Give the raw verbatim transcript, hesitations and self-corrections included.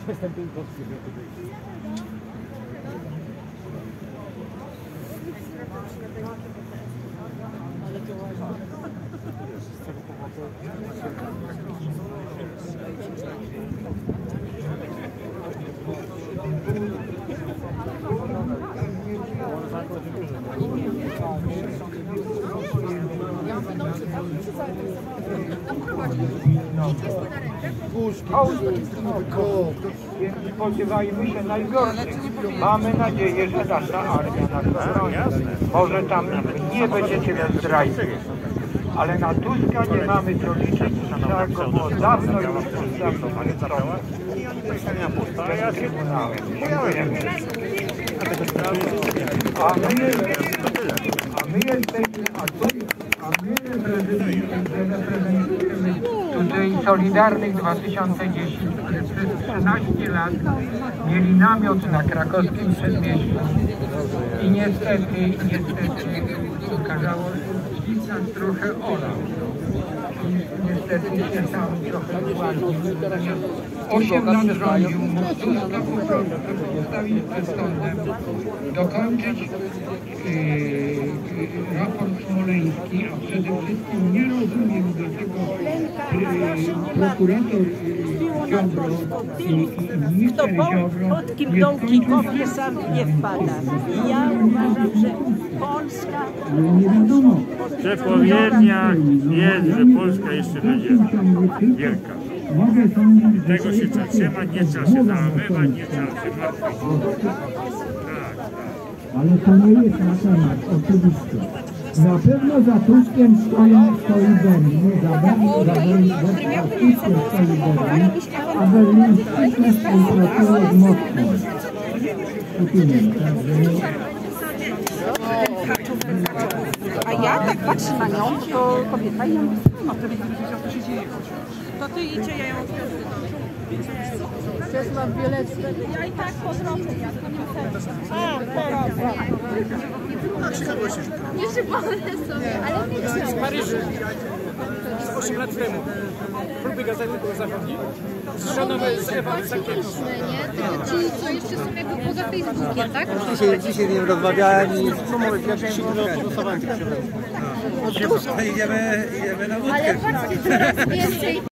Jestem Piłkowski. Ale to ładnie. Z tego Spodziewajmy się najgorszych. Mamy nadzieję, że nasza armia nas broni. Może tam nie będzie tyle zdrajców. Ale na Tuska nie mamy co liczyć, trzeba go było dawno już postawić przed sądem. Przed Trybunałem. A my jesteśmy, a my jesteśmy, a my reprezentujemy tutaj Solidarnych dwa tysiące dziesięć, które przez trzynaście lat mieli namiot na krakowskim Przedmieściu. I niestety, niestety okazało się, że nas trochę olał. Niestety się sam trochę ułaził. Osiem lat rządził, mógł Tuska po prostu postawić przed sądem, dokończyć yy, yy, raport smoleński, a przede wszystkim nie rozumiem, dlaczego yy, prokurator yy, Ziobro i, i minister Ziobro pod kim dołki kopie, sam nie wpada. I ja uważam, że Polska... Ale nie wiadomo. Przepowiednia jest, że Polska jeszcze będzie wielka. Tego się trzeba trzymać, nie trzeba się załamywać, nie trzeba się martwić. Tak. Ale to nie jest na temat, oczywiście. Na pewno za Tuskiem stoją stoi Berlin, za Berlin, za Berlin, za Tuskiem stoi Berlin, a Berlin ściśle współpracuje z Moskwą. A ja tak patrzę na nią, to kobieta i ja mówię, no to wiecie, co się dzieje. To ty idźcie, ja ją odpiążę. Też mam Bieleckie. Ja i tak po drodze, ja to nie chcę. A, tak, Nie szybone sobie, ale nie Z Paryżu. Z osiem lat temu. Próby gazety były zachodnie. Z żoną z Ewą Sakiewicz. Ci, co jeszcze są jakby poza Facebookiem, tak? Dzisiaj, dzisiaj nie rozmawiałem i no mówię, jak się nie rozmawiałem. Idziemy, idziemy na wódkę. Ale patrzcie, coraz więcej